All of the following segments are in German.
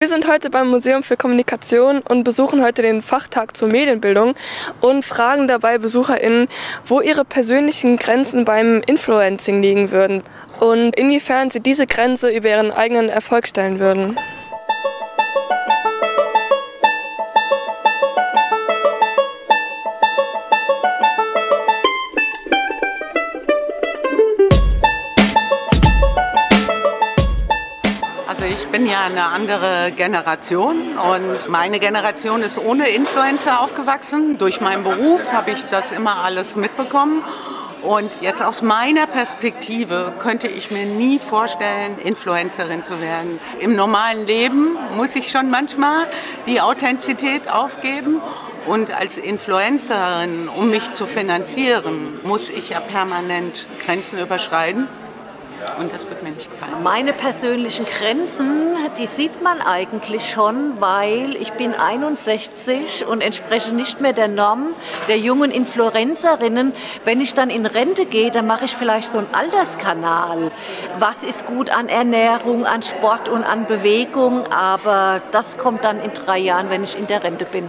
Wir sind heute beim Museum für Kommunikation und besuchen heute den Fachtag zur Medienbildung und fragen dabei BesucherInnen, wo ihre persönlichen Grenzen beim Influencing liegen würden und inwiefern sie diese Grenze über ihren eigenen Erfolg stellen würden. Also ich bin ja eine andere Generation und meine Generation ist ohne Influencer aufgewachsen. Durch meinen Beruf habe ich das immer alles mitbekommen. Und jetzt aus meiner Perspektive könnte ich mir nie vorstellen, Influencerin zu werden. Im normalen Leben muss ich schon manchmal die Authentizität aufgeben. Und als Influencerin, um mich zu finanzieren, muss ich ja permanent Grenzen überschreiten. Und das wird mir nicht gefallen. Meine persönlichen Grenzen, die sieht man eigentlich schon, weil ich bin 61 und entspreche nicht mehr der Norm der jungen Influencerinnen. Wenn ich dann in Rente gehe, dann mache ich vielleicht so einen Alterskanal. Was ist gut an Ernährung, an Sport und an Bewegung? Aber das kommt dann in 3 Jahren, wenn ich in der Rente bin.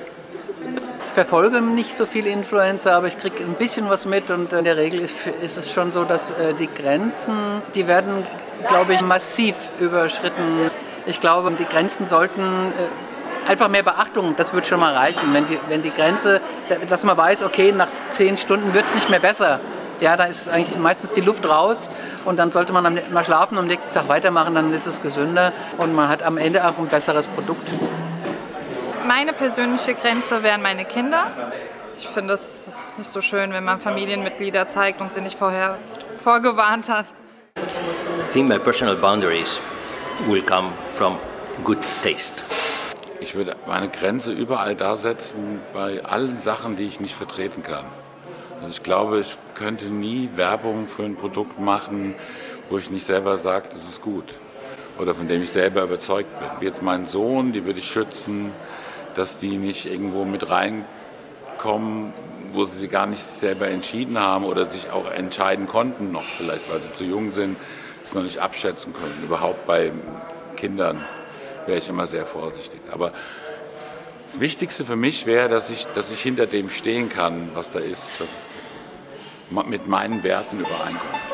Ich verfolge nicht so viele Influencer, aber ich kriege ein bisschen was mit und in der Regel ist es schon so, dass die Grenzen, die werden, glaube ich, massiv überschritten. Ich glaube, die Grenzen sollten einfach mehr Beachtung, das wird schon mal reichen. Wenn die Grenze, dass man weiß, okay, nach 10 Stunden wird es nicht mehr besser. Ja, da ist eigentlich meistens die Luft raus und dann sollte man mal schlafen und am nächsten Tag weitermachen, dann ist es gesünder und man hat am Ende auch ein besseres Produkt. Meine persönliche Grenze wären meine Kinder. Ich finde es nicht so schön, wenn man Familienmitglieder zeigt und sie nicht vorher vorgewarnt hat. I think my personal boundaries will come from good taste. Ich würde meine Grenze überall da setzen, bei allen Sachen, die ich nicht vertreten kann. Also ich glaube, ich könnte nie Werbung für ein Produkt machen, wo ich nicht selber sage, das ist gut. Oder von dem ich selber überzeugt bin. Wie jetzt meinen Sohn, die würde ich schützen, dass die nicht irgendwo mit reinkommen, wo sie gar nicht selber entschieden haben oder sich auch entscheiden konnten noch vielleicht, weil sie zu jung sind, es noch nicht abschätzen können. Überhaupt bei Kindern wäre ich immer sehr vorsichtig. Aber das Wichtigste für mich wäre, dass ich hinter dem stehen kann, was da ist, dass es mit meinen Werten übereinkommt.